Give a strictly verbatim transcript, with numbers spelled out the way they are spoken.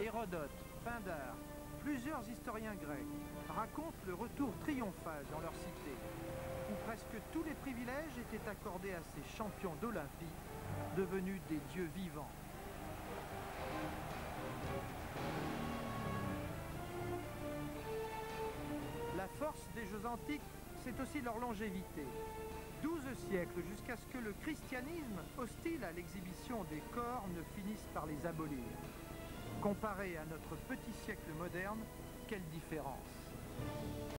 Hérodote, Pindare, plusieurs historiens grecs racontent le retour triomphal dans leur cité, où presque tous les privilèges étaient accordés à ces champions d'Olympie, devenus des dieux vivants. La force des Jeux antiques, c'est aussi leur longévité. Douze siècles jusqu'à ce que le christianisme, hostile à l'exhibition des corps, ne finisse par les abolir. Comparé à notre petit siècle moderne, quelle différence!